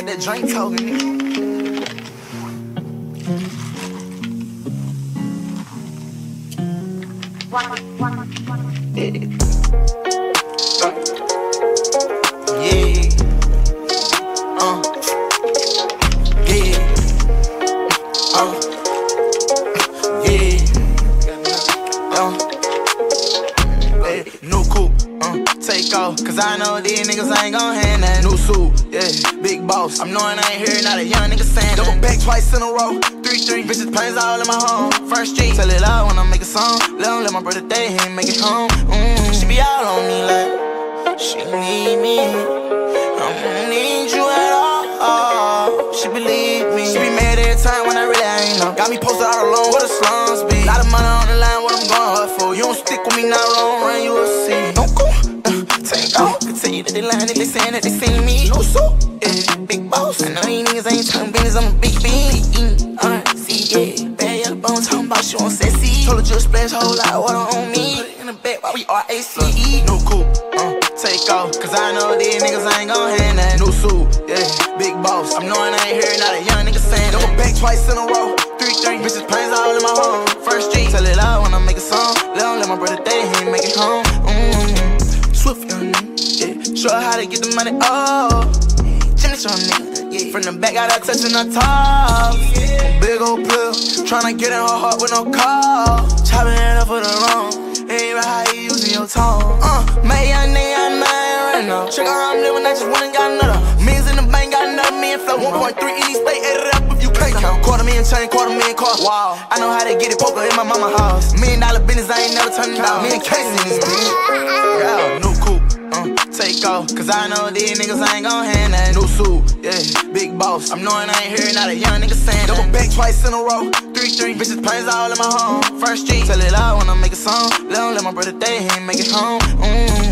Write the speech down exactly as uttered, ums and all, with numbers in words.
Got that drink talking. Yeah. Yeah. Uh. Yeah. Uh. Yeah. Uh. Hey, new coupe. Uh. Take off, cause I know these niggas ain't gon' hand that new suit. Yeah. Big boss. I'm knowing I ain't hearing not a young nigga saying double back twice in a row. Three, three. Bitches planes all in my home. First street. Tell it out when I make a song. Let him let my brother day, he ain't make it home. Mm. She be all on me like she need me. I don't need you at all. She believe me. She be mad every time when I really ain't know. Got me posted all alone where the slums be. Lot of money on the line, what I'm going hard for. You don't stick with me now, long run, you will see. Don't go, uh, take off. Continue that they lying, that they saying that they seen me. No suit, yeah, big boss. I know these niggas ain't talking business, I'm a big bean. Uh, see, yeah, bad yellow bone talking about she want sexy. Told her just splash a whole lot of water on me. Put it in the back while we R A C E. No coupe, uh, take off. Cause I know these niggas ain't gon' hand that new suit, yeah, big boss. I'm knowing I ain't hearing not a young nigga saying double back twice in a row. Three, three, bitches planes all in my home. First street, tell it out when I make a song. Let him let my brother day, he ain't make it home. Mm-hmm. Swift young nigga, yeah. Show her how to get the money, oh. Jimmy strong nigga, yeah. From the back, got her touching her top. Big old pill, tryna get in her heart with no call. Chopping it up for the wrong. Ain't right how you using your tone. Uh, my young nigga, I'm mine right now. Check out how I'm living, I just went and got another. Millions in the bank, got another million flow. one point three in each state, add it up if you can't count. Quarter million chain, quarter million car. Wow, I know how to get it, poker in my mama house. Million dollar business, I ain't never turning down. Me and Casey in this bitch. Yeah, new coupe. Uh, take off, cause I know these niggas ain't gon' hand that new suit, yeah, big boss. I'm knowing I ain't hearing not a young nigga saying double back twice in a row. Three, three, bitches planes all in my home. First street, tell it out when I make a song. Let him let my brother day, he ain't make it home. Mm.